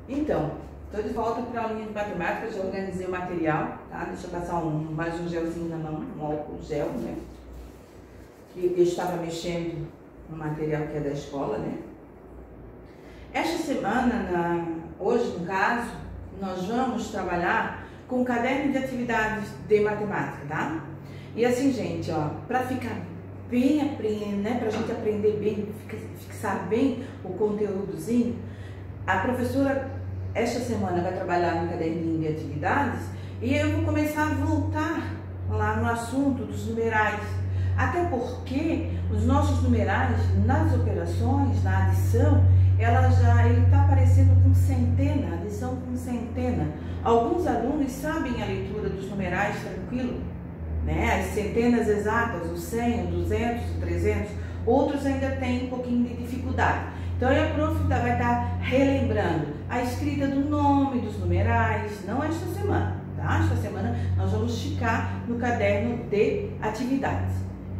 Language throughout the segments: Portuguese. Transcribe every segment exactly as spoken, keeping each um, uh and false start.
Então, estou de volta para a aulinha de matemática, já organizei o material, tá? Deixa eu passar um, mais um gelzinho na mão, um álcool gel, né? Que eu estava mexendo no material que é da escola, né? Esta semana, na, hoje no caso, nós vamos trabalhar com o caderno de atividades de matemática, tá? E assim, gente, ó, para ficar bem aprendendo, né? Para a gente aprender bem, fixar bem o conteúdozinho, a professora esta semana vai trabalhar no caderninho de atividades e eu vou começar a voltar lá no assunto dos numerais. Até porque os nossos numerais nas operações, na adição, ela já ele está aparecendo com centena, adição com centena. Alguns alunos sabem a leitura dos numerais tranquilo, né? As centenas exatas, o cem, o duzentos, o trezentos. Outros ainda têm um pouquinho de dificuldade. Então a prof vai estar relembrando a escrita do nome dos numerais, não esta semana, tá? Esta semana nós vamos ficar no caderno de atividades.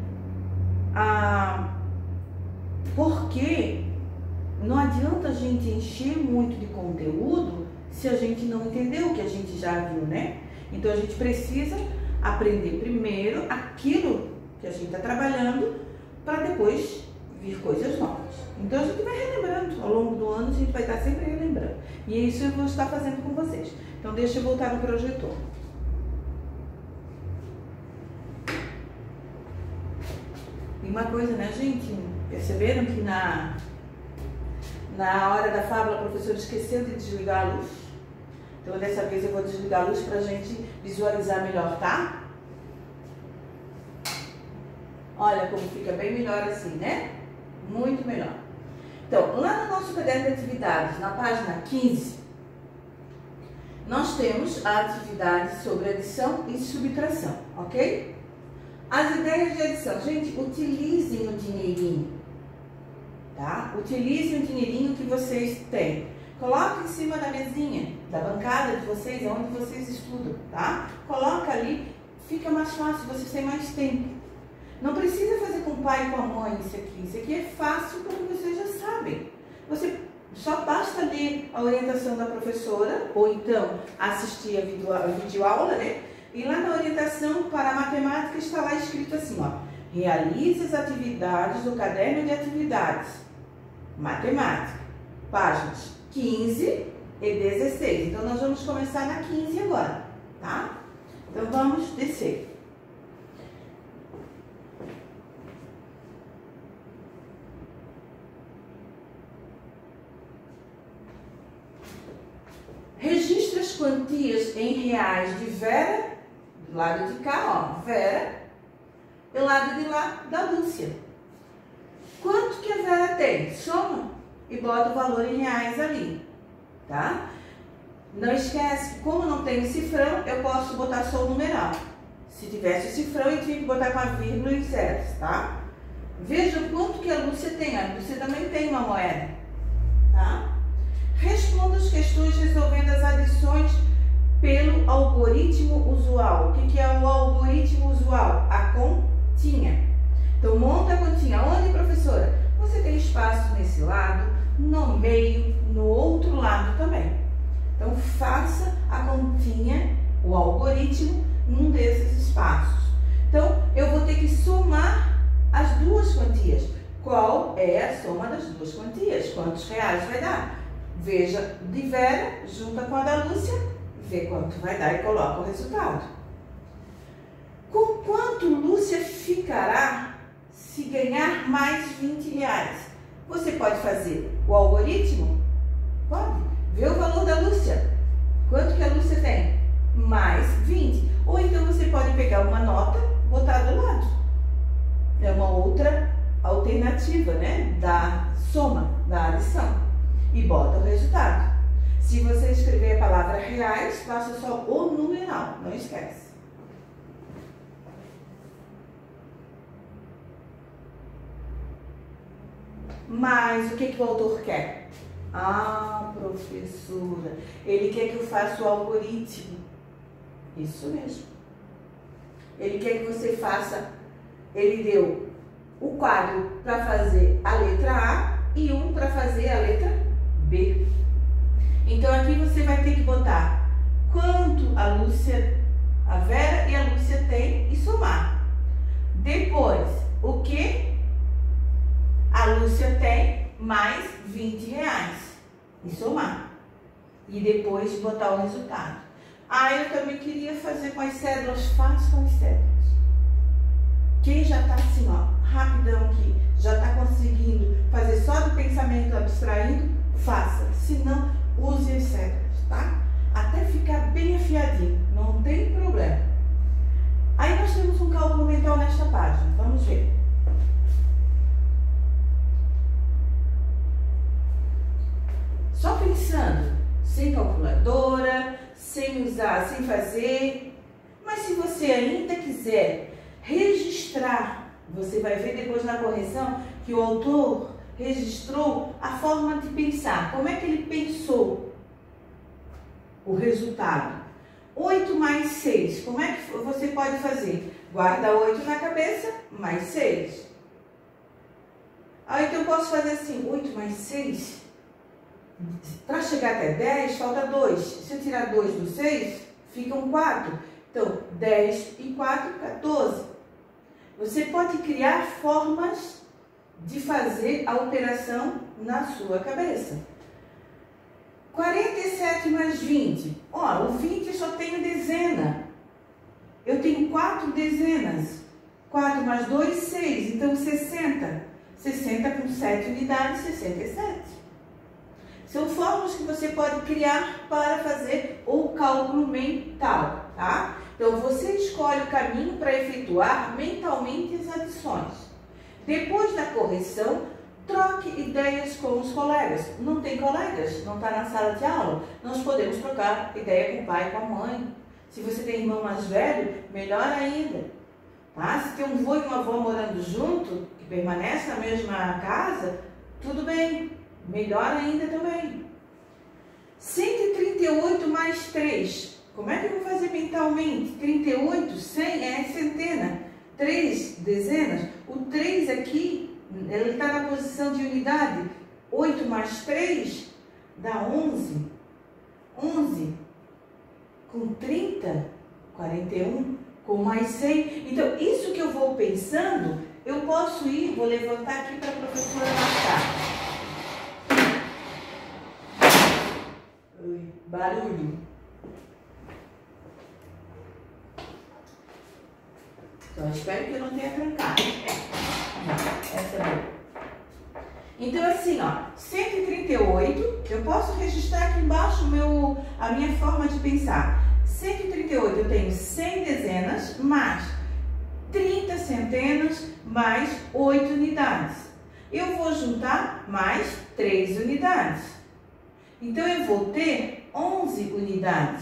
Ah, porque não adianta a gente encher muito de conteúdo se a gente não entendeu o que a gente já viu, né? Então a gente precisa aprender primeiro aquilo que a gente está trabalhando para depois vir coisas novas. Então a gente vai relembrando, ao longo do ano a gente vai estar sempre relembrando. E é isso eu vou estar fazendo com vocês. Então deixa eu voltar no projetor. E uma coisa, né, gente? Perceberam que na, na hora da fábula a professora esqueceu de desligar a luz? Então dessa vez eu vou desligar a luz para a gente visualizar melhor, tá? Olha como fica bem melhor assim, né? Muito melhor. Então, lá no nosso caderno de atividades, na página quinze, nós temos a atividade sobre adição e subtração, ok? As ideias de adição. Gente, utilizem o dinheirinho, tá? Utilizem o dinheirinho que vocês têm. Coloque em cima da mesinha, da bancada de vocês, é onde vocês estudam, tá? Coloca ali, fica mais fácil, vocês têm mais tempo. Não precisa fazer com o pai e com a mãe isso aqui. Isso aqui é fácil porque vocês já sabem. Você só basta ler a orientação da professora ou então assistir a vídeo, a videoaula, né? E lá na orientação para a matemática está lá escrito assim, ó. Realize as atividades do caderno de atividades. Matemática. Páginas quinze e dezesseis. Então nós vamos começar na quinze agora, tá? Então vamos descer. Registre as quantias em reais de Vera, do lado de cá, ó, Vera, e do lado de lá, da Lúcia. Quanto que a Vera tem? Soma e bota o valor em reais ali, tá? Não esquece que como não tem o cifrão, eu posso botar só o numeral. Se tivesse o cifrão, eu tinha que botar com a vírgula e zeros, tá? Veja o quanto que a Lúcia tem. A Lúcia também tem uma moeda, tá? Responda as questões resolvendo as adições pelo algoritmo usual. O que é o algoritmo usual? A continha. Então, monta a continha. Onde, professora? Você tem espaço nesse lado, no meio, no outro lado também. Então, faça a continha, o algoritmo, num desses espaços. Então, eu vou ter que somar as duas quantias. Qual é a soma das duas quantias? Quantos reais vai dar? Veja de Vera, junta com a da Lúcia, vê quanto vai dar e coloca o resultado. Com quanto Lúcia ficará se ganhar mais vinte reais? Você pode fazer o algoritmo? Pode. Vê o valor da Lúcia. Quanto que a Lúcia tem? Mais vinte. Ou então você pode pegar uma nota, botar do lado. É uma outra alternativa, né? Da soma, da adição. E bota o resultado. Se você escrever a palavra reais, faça só o numeral, não esquece. Mas o que, que o autor quer? Ah, professora, ele quer que eu faça o algoritmo. Isso mesmo. Ele quer que você faça, ele deu o quadro para fazer a letra A e um para fazer a letra B. Então, Então aqui você vai ter que botar quanto a Lúcia, a Vera e a Lúcia têm e somar. Depois, o que a Lúcia tem mais vinte reais e somar. E depois botar o resultado. Ah, eu também queria fazer com as cédulas. Faço com as cédulas. Quem já está assim, ó, rapidão aqui, já está conseguindo fazer só do pensamento abstraindo, faça. Se não, use as cédulas, tá? Até ficar bem afiadinho, não tem problema. Aí nós temos um cálculo mental nesta página, vamos ver. Só pensando, sem calculadora, sem usar, sem fazer. Mas se você ainda quiser registrar, você vai ver depois na correção que o autor registrou a forma de pensar. Como é que ele pensou o resultado? oito mais seis, como é que você pode fazer? Guarda oito na cabeça, mais seis. Ah, então eu posso fazer assim, oito mais seis, para chegar até dez, falta dois. Se eu tirar dois do seis, ficam quatro. Então, dez e quatro, quatorze. Você pode criar formas de fazer a operação na sua cabeça. quarenta e sete mais vinte. Ó, o vinte eu só tenho dezena. Eu tenho quatro dezenas. quatro mais dois, seis. Então, sessenta. sessenta com sete unidades, sessenta e sete. São formas que você pode criar para fazer o cálculo mental, tá? Então, você escolhe o caminho para efetuar mentalmente as adições. Depois da correção, troque ideias com os colegas. Não tem colegas? Não está na sala de aula? Nós podemos trocar ideia com o pai e com a mãe. Se você tem irmão mais velho, melhor ainda. Tá? Se tem um avô e uma avó morando junto, que permanece na mesma casa, tudo bem. Melhor ainda também. cento e trinta e oito mais três. Como é que eu vou fazer mentalmente? trinta e oito, cem é centena. três dezenas. O três aqui, ele está na posição de unidade. oito mais três dá onze. onze com trinta, quarenta e um. Com mais cem. Então, isso que eu vou pensando, eu posso ir, vou levantar aqui para a professora marcar. Barulho. Então, espero que eu não tenha trancado. Essa é boa. Então, assim, ó, cento e trinta e oito, eu posso registrar aqui embaixo meu, a minha forma de pensar. cento e trinta e oito, eu tenho cem dezenas, mais trinta centenas, mais oito unidades. Eu vou juntar mais três unidades. Então, eu vou ter onze unidades.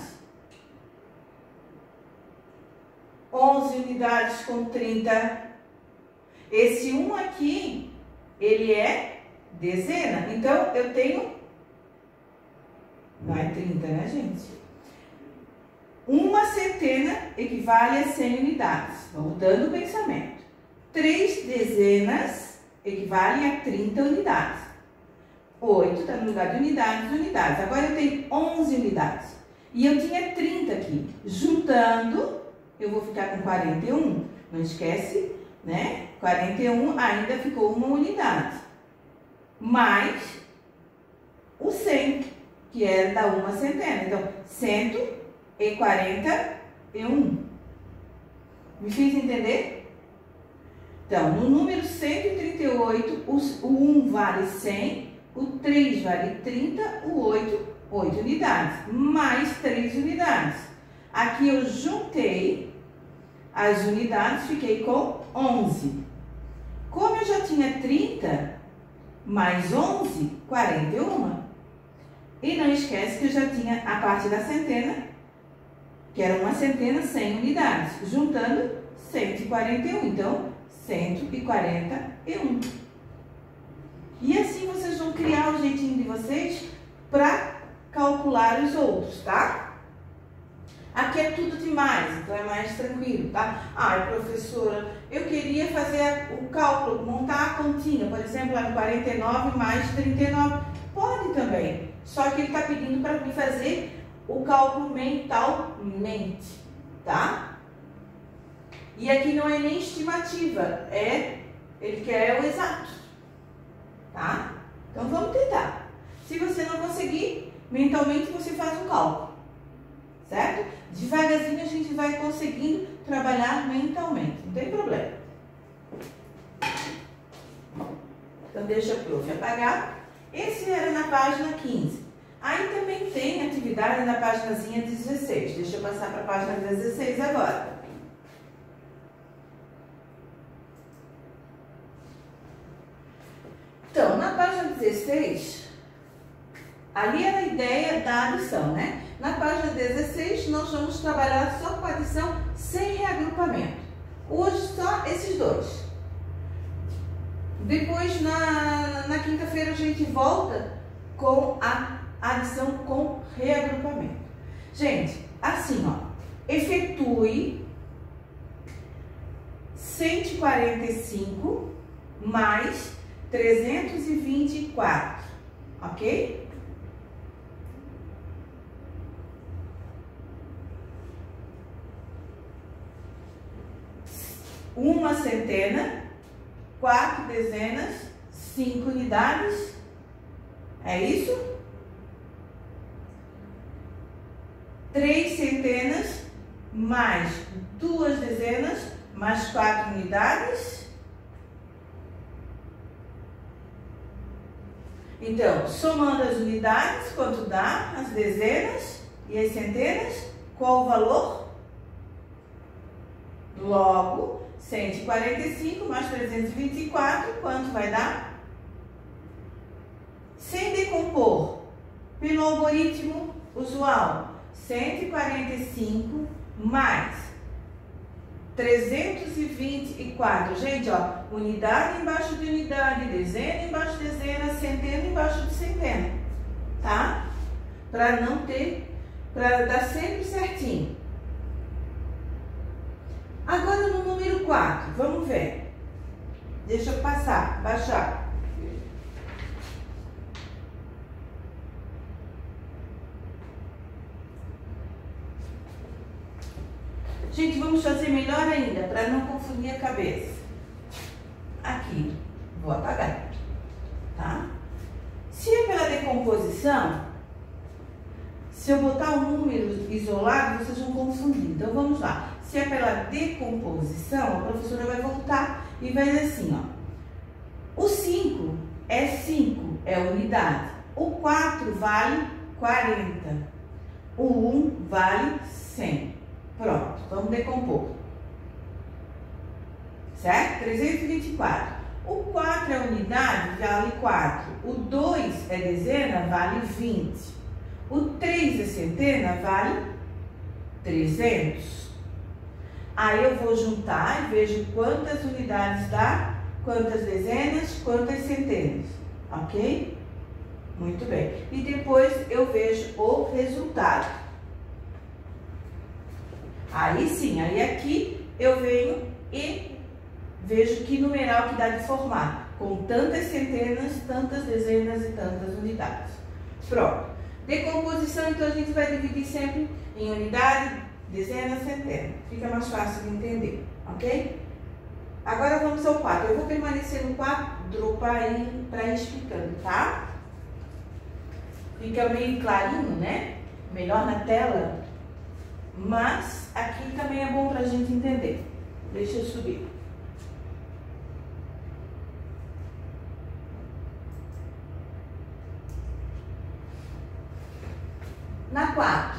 onze unidades com trinta. Esse um aqui, ele é dezena. Então, eu tenho... Não é trinta, né, gente? Uma centena equivale a cem unidades. Voltando o pensamento. Três dezenas equivalem a trinta unidades. oito está no lugar de unidades, unidades. Agora eu tenho onze unidades. E eu tinha trinta aqui. Juntando, eu vou ficar com quarenta e um. Não esquece, né? quarenta e um ainda ficou uma unidade. Mais o cem, que era da uma centena. Então, cento e quarenta e um. Me fiz entender? Então, no número cento e trinta e oito, o um vale cem. O três vale trinta, o oito, oito unidades, mais três unidades. Aqui eu juntei as unidades, fiquei com onze. Como eu já tinha trinta, mais onze, quarenta e um. E não esquece que eu já tinha a parte da centena, que era uma centena, cem unidades. Juntando, cento e quarenta e um. Então, cento e quarenta e um. E assim vocês vão criar o jeitinho de vocês para calcular os outros, tá? Aqui é tudo demais, então é mais tranquilo, tá? Ai, professora, eu queria fazer o cálculo, montar a continha, por exemplo, lá no quarenta e nove mais trinta e nove. Pode também, só que ele está pedindo para mim fazer o cálculo mentalmente, tá? E aqui não é nem estimativa, é, ele quer o exato, tá? Então vamos tentar. Se você não conseguir, mentalmente você faz um cálculo, certo? Devagarzinho a gente vai conseguindo trabalhar mentalmente, não tem problema. Então deixa a prof apagar. Esse era na página quinze. Aí também tem atividade na páginazinha dezesseis. Deixa eu passar para a página dezesseis agora. Então, na página dezesseis, ali era a ideia da adição, né? Na página dezesseis, nós vamos trabalhar só com adição sem reagrupamento. Hoje, só esses dois. Depois, na, na quinta-feira, a gente volta com a adição com reagrupamento. Gente, assim, ó, efetue cento e quarenta e cinco mais trezentos e vinte e quatro, ok? Uma centena, quatro dezenas, cinco unidades, é isso? Três centenas, mais duas dezenas, mais quatro unidades. Então, somando as unidades, quanto dá? As dezenas e as centenas, qual o valor? Logo, cento e quarenta e cinco mais trezentos e vinte e quatro, quanto vai dar? Sem decompor, pelo algoritmo usual, cento e quarenta e cinco mais trezentos e vinte e quatro. Gente, ó, unidade embaixo de unidade, dezena embaixo de dezena, centena embaixo de centena, tá? Para não ter, para dar sempre certinho. Agora no número quatro, vamos ver. Deixa eu passar, baixar. Gente, vamos fazer melhor ainda, para não confundir a cabeça. Aqui, vou apagar, tá? Se é pela decomposição, se eu botar um número isolado, vocês vão confundir. Então, vamos lá. Se é pela decomposição, a professora vai voltar e vai dizer assim, ó. O cinco é cinco, é unidade. O quatro vale quarenta. O um vale cem. Pronto, vamos decompor. Certo? trezentos e vinte e quatro. O quatro é unidade, vale quatro. O dois é dezena, vale vinte. O três é centena, vale trezentos. Aí eu vou juntar e vejo quantas unidades dá, quantas dezenas, quantas centenas. Ok? Muito bem. E depois eu vejo o resultado. Aí sim, aí aqui eu venho e vejo que numeral que dá de formar, com tantas centenas, tantas dezenas e tantas unidades. Pronto. Decomposição, então a gente vai dividir sempre em unidade, dezena, centena. Fica mais fácil de entender, ok? Agora vamos ao quatro. Eu vou permanecer no quatro para ir, para ir explicando, tá? Fica meio clarinho, né? Melhor na tela. Mas aqui também é bom para a gente entender. Deixa eu subir. Na quatro,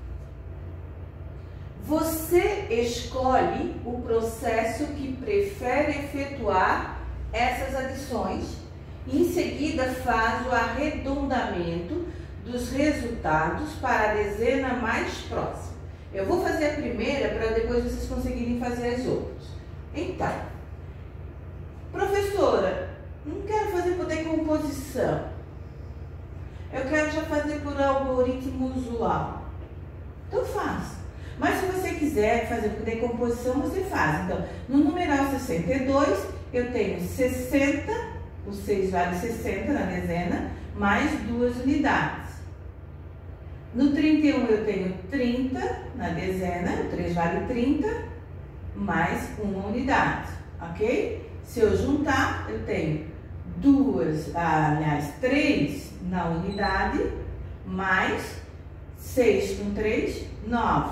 você escolhe o processo que prefere efetuar essas adições e em seguida faz o arredondamento dos resultados para a dezena mais próxima. Eu vou fazer a primeira para depois vocês conseguirem fazer as outras. Então, professora, não quero fazer por decomposição. Eu quero já fazer por algoritmo usual. Então faça. Mas se você quiser fazer por decomposição, você faz. Então, no numeral sessenta e dois, eu tenho sessenta O seis vale sessenta na dezena, mais duas unidades. No trinta e um eu tenho trinta na dezena, o três vale trinta, mais uma unidade, ok? Se eu juntar, eu tenho duas, aliás, três na unidade, mais seis com três, nove.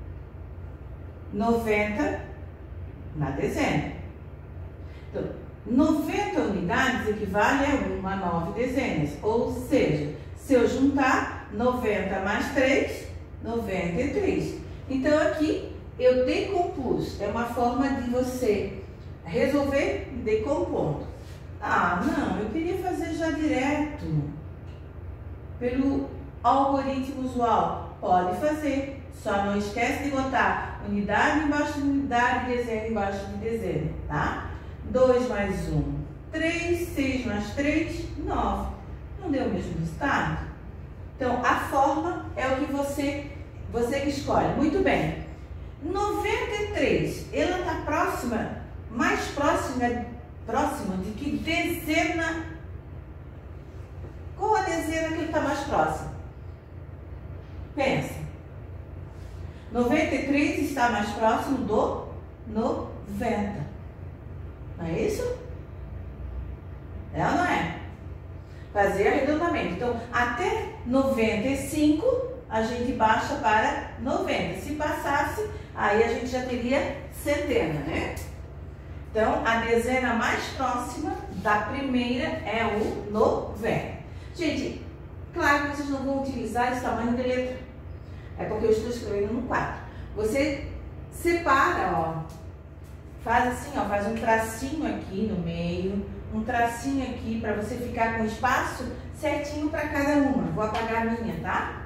noventa na dezena. Então, noventa unidades equivale a uma, nove dezenas. Ou seja, se eu juntar noventa mais três, noventa e três. Então, aqui eu decompus. É uma forma de você resolver decompondo. Ah, não, eu queria fazer já direto pelo algoritmo usual. Pode fazer, só não esquece de botar unidade embaixo de unidade, dezena embaixo de dezena, tá? dois mais um, três, seis mais três, nove. Não deu o mesmo resultado? Então, a forma é o que você, você que escolhe. Muito bem. noventa e três, ela está próxima, mais próxima, próxima de que dezena? Qual a dezena que está mais próxima? Pensa. noventa e três está mais próximo do noventa. Não é isso? É ou não é? Fazer arredondamento. Então, até noventa e cinco, a gente baixa para noventa. Se passasse, aí a gente já teria centena, né? Então, a dezena mais próxima da primeira é o noventa. Gente, claro que vocês não vão utilizar esse tamanho de letra. É porque eu estou escrevendo no quadro. Você separa, ó. Faz assim, ó. Faz um tracinho aqui no meio. Um tracinho aqui para você ficar com espaço certinho para cada uma. Vou apagar a minha, tá?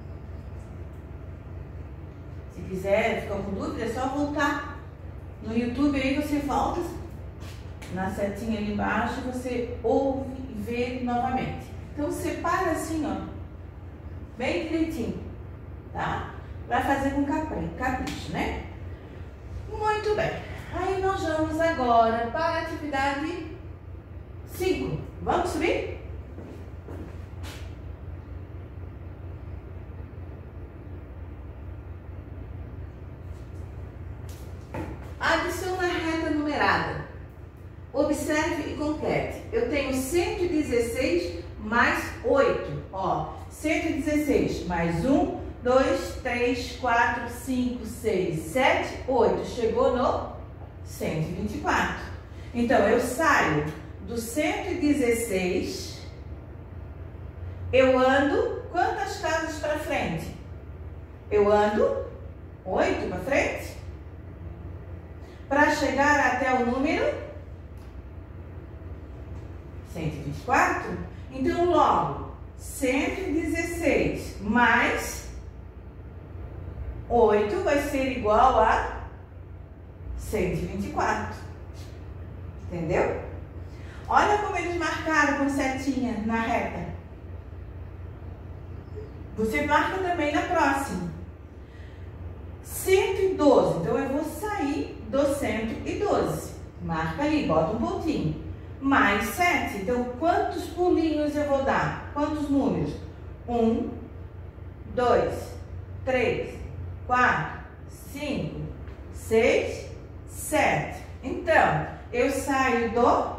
Se quiser, ficou com dúvida, é só voltar no YouTube, aí você volta na setinha ali embaixo, você ouve e vê novamente. Então, separa assim, ó, bem direitinho, tá? Para fazer com capricho, né? Muito bem. Aí nós vamos agora para a atividade cinco. Vamos subir? Adiciona a reta numerada. Observe e complete. Eu tenho cento e dezesseis mais oito. Ó, cento e dezesseis mais um, dois, três, quatro, cinco, seis, sete, oito. Chegou no cento e vinte e quatro. Então, eu saio do cento e dezesseis, eu ando quantas casas para frente? Eu ando oito para frente. Para chegar até o número cento e vinte e quatro, então logo cento e dezesseis mais oito vai ser igual a cento e vinte e quatro. Entendeu? Olha como eles marcaram com setinha na reta. Você marca também na próxima. cento e doze, então eu vou sair do cento e doze. Marca ali, bota um pontinho. Mais sete, então quantos pulinhos eu vou dar? Quantos números? um, dois, três, quatro, cinco, seis, sete. Então, eu saio do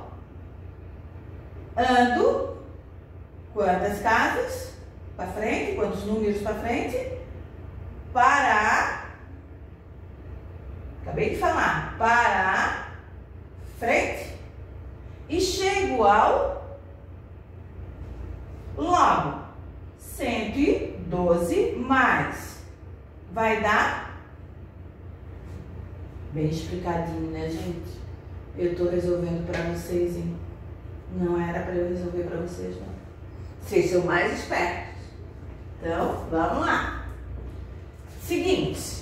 ando quantas casas para frente, quantos números para frente? Para, acabei de falar, para frente. E chego ao logo cento e doze mais, vai dar, bem explicadinho, né, gente? Eu tô resolvendo para vocês, hein? Não era para eu resolver para vocês, não. Vocês são mais espertos. Então, vamos lá. Seguinte.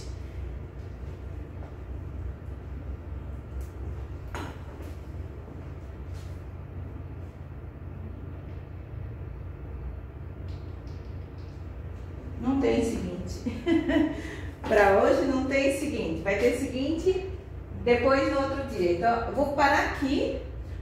Não tem seguinte. Para hoje não tem seguinte. Vai ter seguinte depois no outro dia. Então, eu vou parar aqui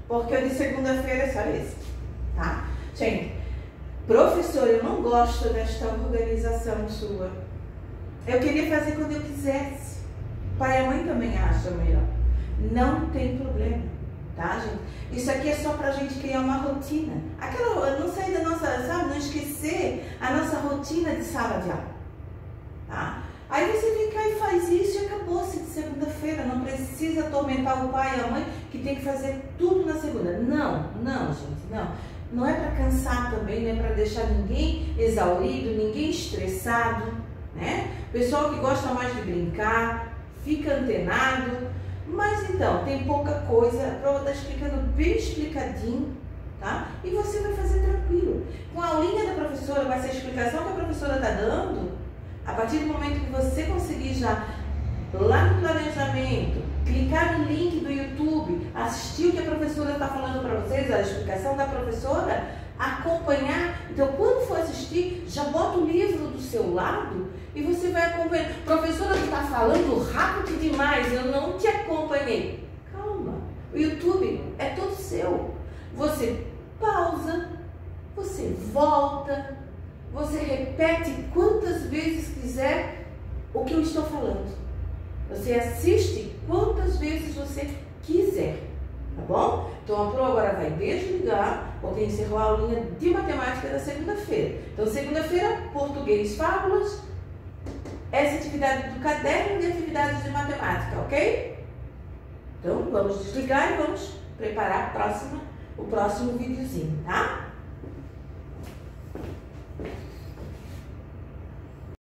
porque o de segunda-feira é só esse, tá? Gente, professor, eu não gosto desta organização sua. Eu queria fazer quando eu quisesse. O pai e a mãe também acham melhor. Não tem problema, tá, gente? Isso aqui é só pra gente criar uma rotina. Aquela, não sair da nossa, sabe, não esquecer a nossa rotina de sala de aula, tá? Aí você vem cá e faz isso e acabou-se de segunda-feira. Não precisa atormentar o pai e a mãe que tem que fazer tudo na segunda. Não, não, gente, não. Não é para cansar também, não é para deixar ninguém exaurido, ninguém estressado, né? Pessoal que gosta mais de brincar, fica antenado. Mas então, tem pouca coisa, a prova está explicando bem explicadinho, tá? E você vai fazer tranquilo. Com a aulinha da professora, vai ser a explicação que a professora está dando, a partir do momento que você conseguir já, lá no planejamento, clicar no link do YouTube, assistir o que a professora está falando para vocês, a explicação da professora, acompanhar. Então, quando for assistir, já bota o livro do seu lado e você vai acompanhar. Professora, tu está falando rápido demais, eu não te acompanhei. Calma, o YouTube é todo seu. Você pausa, você volta, você repete quantas vezes quiser o que eu estou falando. Você assiste quantas vezes você quiser, tá bom? Então a Pro agora vai desligar, porque encerrou a aulinha de matemática da segunda-feira. Então segunda-feira, português, fábulas, essa atividade do caderno de atividades de matemática, ok? Então vamos desligar e vamos preparar a próxima, o próximo videozinho, tá?